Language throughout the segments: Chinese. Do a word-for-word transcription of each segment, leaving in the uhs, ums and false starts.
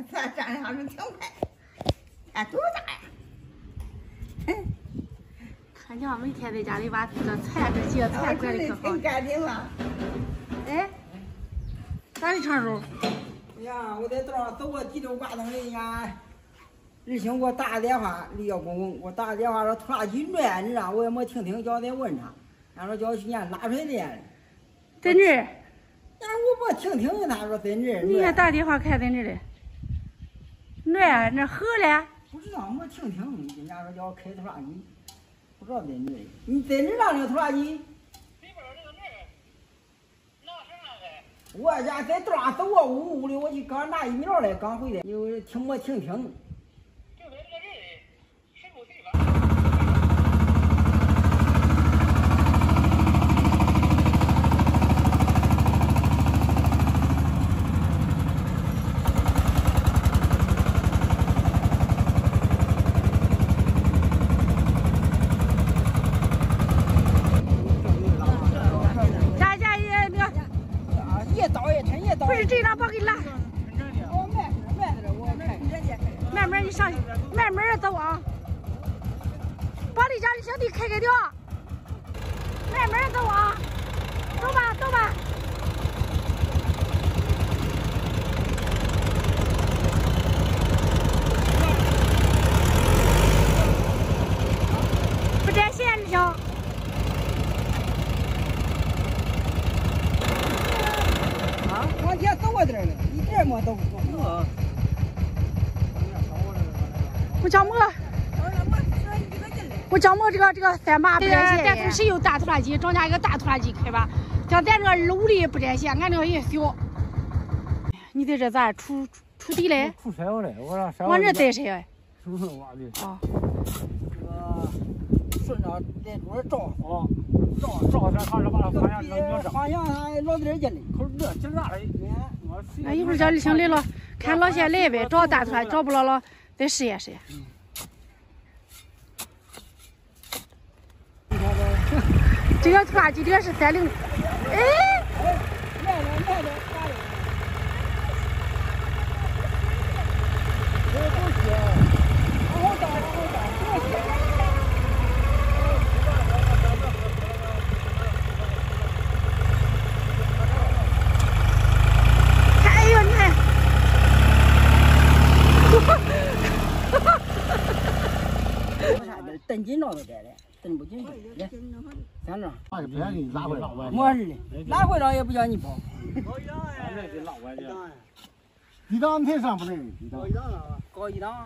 咱站着还是挺快，看多大呀！嗯， 看娘每天在家里把这菜这些菜管理可好。 挺干净了。 哎，咋的长叔？ 哎呀，我在道上走过几溜挂灯的，人家日兴给我打个电话，李耀公公给我打个电话说拖拉机乱，你知道，我也没听听，叫我再问他，他说叫去年拉出来的。 在这儿。 但是我没听听，他说在这儿。 你还打电话看在这儿嘞？乱，那合了？ 不知道，没听听，人家说叫我开拖拉机，不知道在哪儿。你在哪儿让那个拖拉机？我家在道上走过屋屋里，我去刚拿疫苗来，刚回来，又听没听听。 就在这个人里，师傅去吧。 家家也那个。 也倒也抻也倒。 不是这张把给拉。 我慢着慢着，我看人家。 慢慢你上去，慢慢的走啊。把你家的小弟开开掉。慢慢的走啊。走吧走吧。不占线你听。 往前走过点儿了，一点儿没走过。 我讲么？我讲么？这个这个三八不占线。咱同时有大拖拉机，找家一个大拖拉机开吧。像咱这个路里不占线，俺这个也小。你在这咋锄锄地嘞？ 锄柴火嘞，我让山。 往这带谁呀？ 是不是挖的？ 啊。 这个顺着在路上照。 哦。照照咱看着把方向能扭正。 方向俺老在这进来， 可是这今咋嘞？ 哎，一会儿叫李青来了，看老些来呗，找大拖拉找不着了，再试一试。这个拖拉机这个是三零，哎， 慢点慢点，慢点。这不行，往后倒，往后倒，这行。 哎呦，你看， 蹬紧着都在嘞，蹬不进去。来，咱这。 那就别给你拉回来。 没事的，拉回来也不叫你跑。 俺这给拉回去。一档才上不来，一档。 高一档。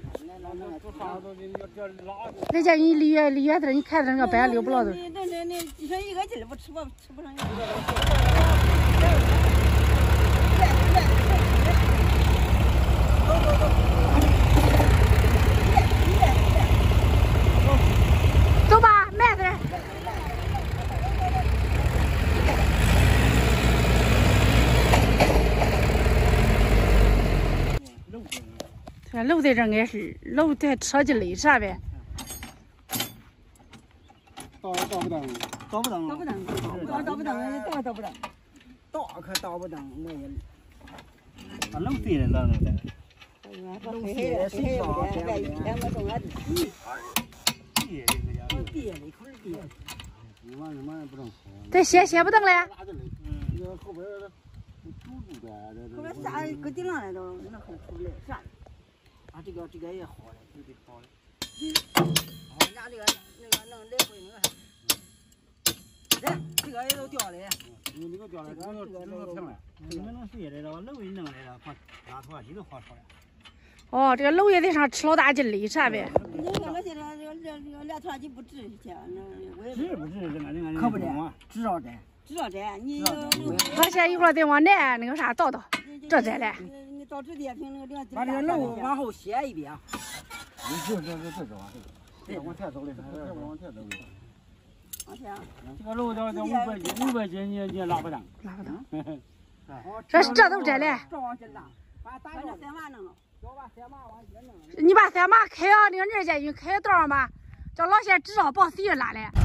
人家你离远离远点，你看着那个板溜不牢的。 那那那就像一个劲儿，我吃不吃不上去。 走吧，慢点。这路在这碍事，路在车进来啥呗？ 倒倒不等， 倒不等，倒不等，倒倒不等，倒倒不等，倒可倒不等，我也。 俺能对人了，那个。 黑黑的，黑黑的，外一天我种俺地。 地这个呀。 地里口地。 你妈你妈也不正好。 这歇歇不等嘞。 嗯，这后边堵住的，这后边啥搁顶上来都那很出不来，啥？啊，这个这个也好嘞，有的好嘞。哦，人家这个那个弄来回那个。来，这个也都掉了。 你这个掉了，这个这个停了。你们能睡来了，楼一弄来了，把拉拖拉机都花超了。 哦，这个楼也得上吃老大劲力啥呗？ 你说我现在这个这这个连拖拉机不值钱，那我也值不值？这个那个可不值，值着值，值着值。你他现一会儿再往南那个啥倒倒，这摘来。 你到直接平那个把这个楼往后斜一边。 你就这这这这往这个，往前走嘞，往前走嘞。 往前。 这个楼叫叫五百斤，五百斤你你拉不动， 拉不动。 这这这都摘来。 这往这拉，把打这三马弄了，叫把三马往这弄了。 你把三马开啊，那个二家军开道上吧，叫老些知道把谁拉来。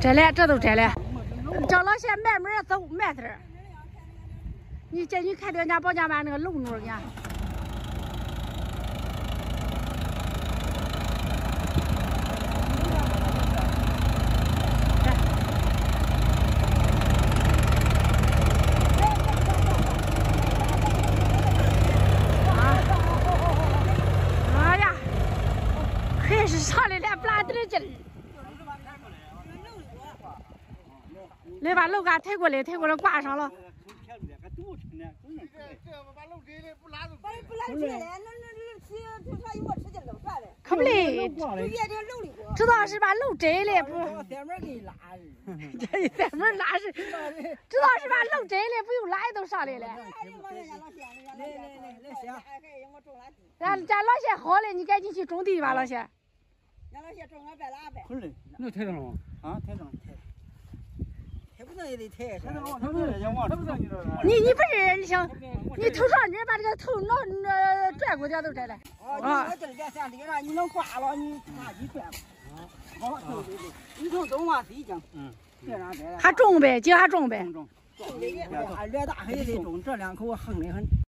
摘了，这都摘了。张老先慢慢走，慢点儿。你这你看到人家保家湾那个楼那儿呢？哎呀，还是上来了不拉点劲儿。来把楼杆抬过来，抬过来挂上了。可不嘞，知道是把楼摘了不？ 三门给你拉， 这三门拉是，知道是把楼摘了，不用拉也都上来了。 来来来来行， 咱咱老谢好了，你赶紧去种地吧，老谢。 让老谢种俺别拉呗。 不是，能抬上了吗？啊，抬上，抬。 抬不上也得抬， 抬上，抬不上，往抬不上你这。 你你不是你想，你头上你把这个头脑那转过点都摘了。 啊，你这点山顶上你能挂了，你拿一转。啊，好，对对对，你从东往西讲，嗯，这样摘了。 还种呗，今还种呗。 种种。 种的也，略大黑的种，这两口横的很。